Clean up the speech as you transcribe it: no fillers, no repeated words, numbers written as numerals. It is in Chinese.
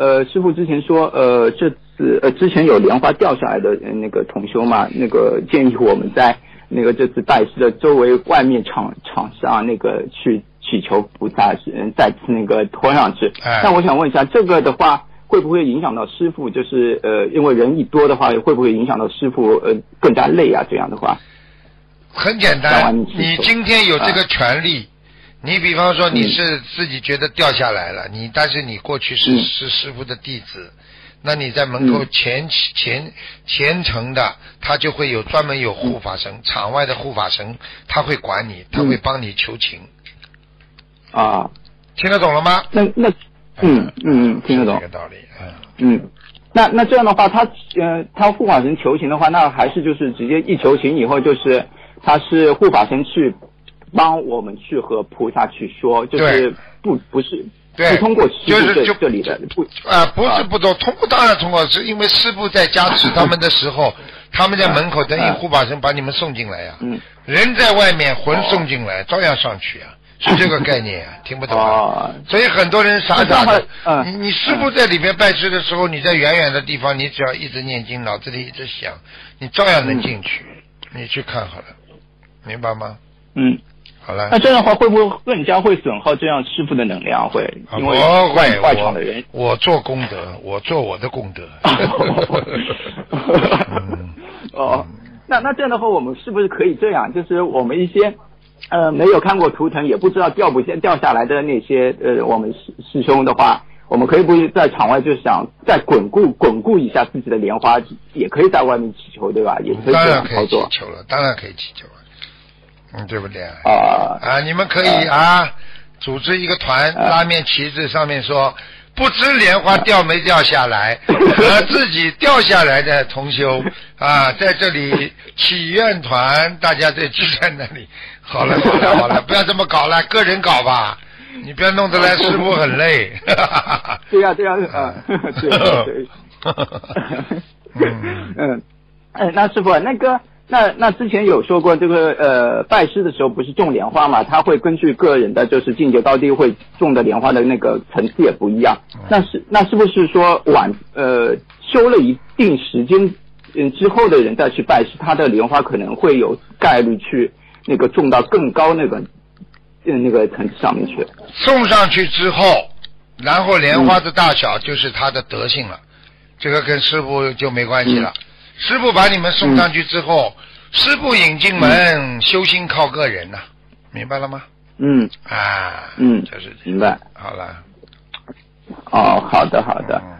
师傅之前说这次之前有莲花掉下来的那个同修嘛，那个建议我们在那个这次拜师的周围外面场上那个去祈求菩萨再次那个拖上去。那我想问一下，这个的话会不会影响到师傅？就是因为人一多的话，会不会影响到师傅更加累啊？这样的话， 很简单，你今天有这个权利，你比方说你是自己觉得掉下来了，但是你过去是师傅的弟子，那你在门口虔诚的，他就会有专门有护法神，场外的护法神，他会管你，他会帮你求情。 啊， 听得懂了吗？ 听得懂。 这个道理。 那这样的话，他护法神求情的话，那还是就是直接一求情以后，就是他是护法神去帮我们去和菩萨去说，就是不是通过师父这里的不是不通过，当然通过，是因为师父在加持他们的时候，他们在门口等于护法神把你们送进来呀。人在外面，魂送进来，照样上去啊。是这个概念啊，听不懂啊。所以很多人傻的，你师父在里面拜师的时候，你在远远的地方，你只要一直念经，脑子里一直想，你照样能进去。你去看好了，明白吗？好了。 那这样的话，会不会更加会损耗这样师父的能量？会，因为外场的人， 我做功德，我做我的功德。 那这样的话，我们是不是可以这样？就是我们一些没有看过图腾，也不知道掉下来的那些我们师兄的话，我们可以不在场外就想再巩固一下自己的莲花，也可以在外面祈求，对吧？也可以这样操作。 当然可以祈求了，对不对？你们可以组织一个团，拉面旗帜上面说，不知莲花掉没掉下来，和自己掉下来的同修在这里祈愿团，大家再聚在那里。好了，不要这么搞了，个人搞吧，你不要弄得来师傅很累。 对呀，对。那师傅，那之前有说过，这个拜师的时候不是种莲花嘛，他会根据个人的就是境界高低，会种的莲花的那个层次也不一样。那是不是说修了一定时间之后的人再去拜师，他的莲花可能会有概率去那个种到更高那个层次上面去？ 送上去之后，然后莲花的大小就是他的德性了，这个跟师傅就没关系了。师傅把你们送上去之后，师傅引进门，修心靠个人呐，明白了吗？ 就是明白。 好了。 好的。